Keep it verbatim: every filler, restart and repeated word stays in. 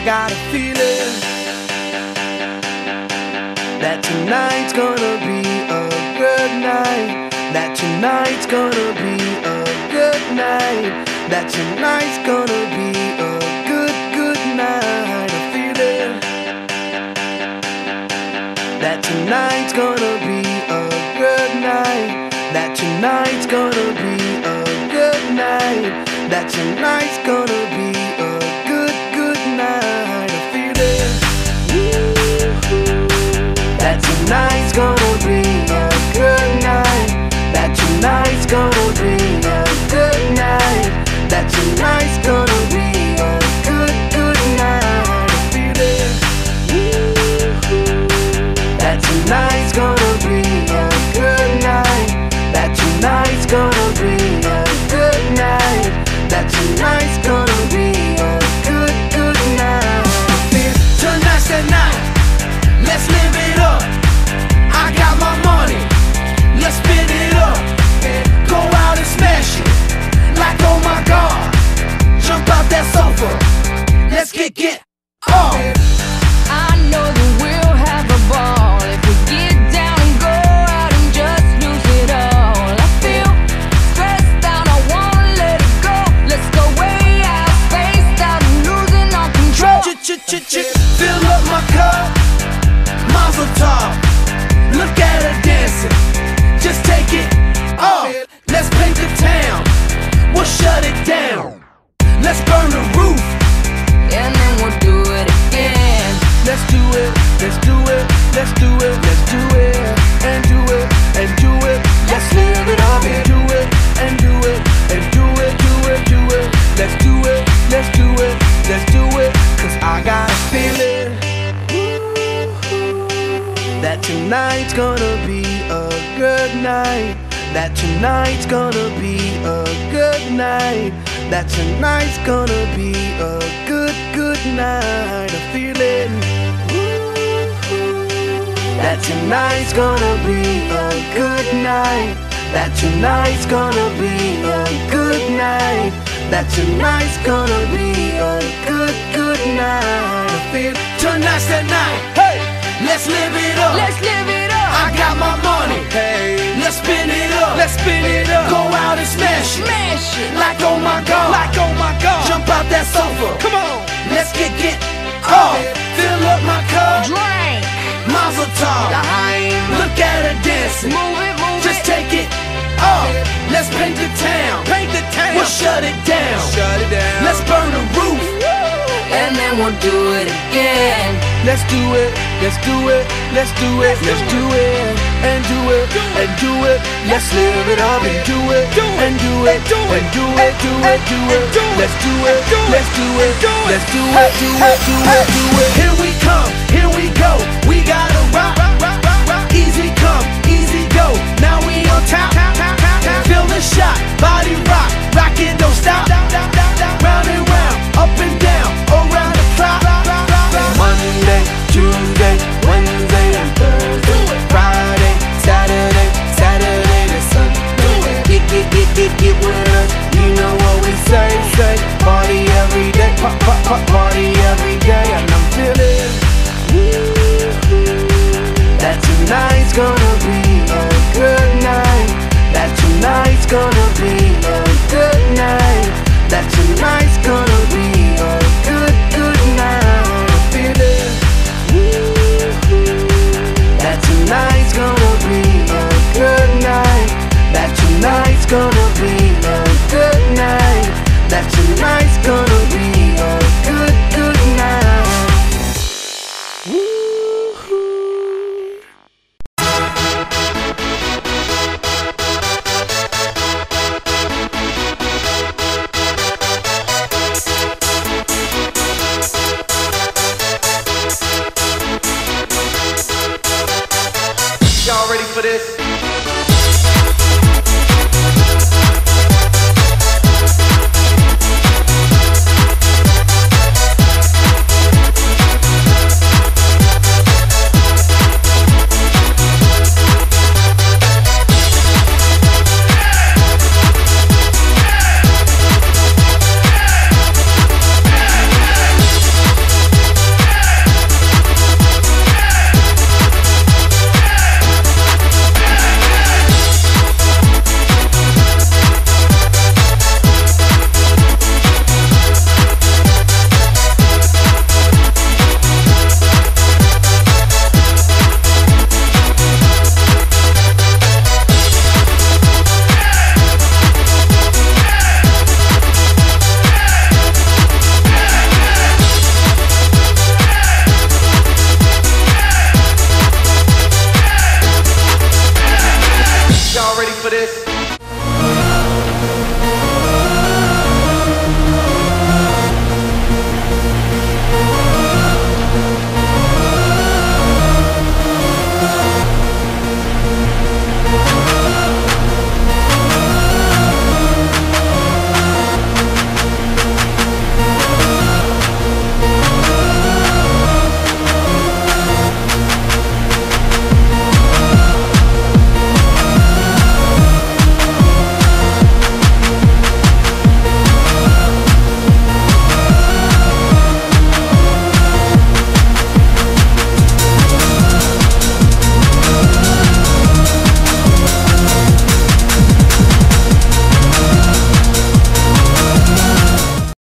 I got a feeling that tonight's gonna be a good night. That tonight's gonna be a good night. That tonight's gonna be a good, good night. A feeling that tonight's gonna be a good night. That tonight's gonna be a good night. That tonight's gonna be a good, good night. A feeling that tonight's gonna be a good night. That tonight's gonna be a good night. That tonight's gonna be a good, good night. A feeling that tonight's gonna be a good night. That tonight's gonna be a good night. That tonight's gonna be a good, good night. Tonight's the night, let's live it up. I got my money, let's spin it up. Go out and smash it, like oh my God. Jump out that sofa, let's get, get off. I know that we'll have a ball if we get down and go out and just lose it all. I feel stressed out, I wanna let it go. Let's go way out, spaced out and losing all control. Ch-ch-ch-ch, fill up my cup, Mazel tov. Look at her dancing, just take it off. Let's paint the town, we'll shut it down. Let's burn the roof, and then we'll do it again. let's do it, let's do it, let's do it, let's do it, and do it, and do it. Let's live it up and do it, and do it, and do it, do it, do it. Let's do it, let's do it, let's do it. Cause I got a feeling that tonight's gonna be a good night. That tonight's gonna be a good night. That tonight's gonna be a good, good night. A feeling that tonight's gonna be a good night. That tonight's gonna be a good night. That tonight's gonna be a good, good night. I feel tonight's the night. Hey, let's live it up. Let's live it up. I got my money. Hey, let's spin it up. Let's spin it up. Go out and smash it. Smash it. Like oh my God. Like oh my God. Jump out that sofa. Come on. Let's get, get off. Fill up my cup. Drink. Mazel tov. L'chaim. Look at her dancing. Move it, move Just it. take it off. Let's paint the town. Paint the town. We'll shut it down. Shut it down. Let's burn the roof, And then we'll do it again. let's do it, let's do it, let's do it, let's do it, and do it, and do it. Let's live it up and do it, and do it, and do it, do it, do it. Let's do it, let's do it, let's do it, do it, do it, do it. Here we come, here we go. We gotta rock, easy come, easy go. Now we on top, feel the shot, body rock, rock it, don't stop. Round and round, up and down, around the clock. Monday, Tuesday, Wednesday, and Thursday, Friday, Saturday, Saturday to Sunday. Get, get, get, get, get with us. You know what we say, say. Party every day, pop, pop, pop, party every day. And I'm feeling that tonight's gonna be a good night. That tonight's gonna be a good night. That tonight's gonna be a good, good night. I feel it. That tonight's gonna be a good night. That tonight's gonna be a good night. That tonight's gonna be a good, good night. Woo-hoo. Y'all ready for this?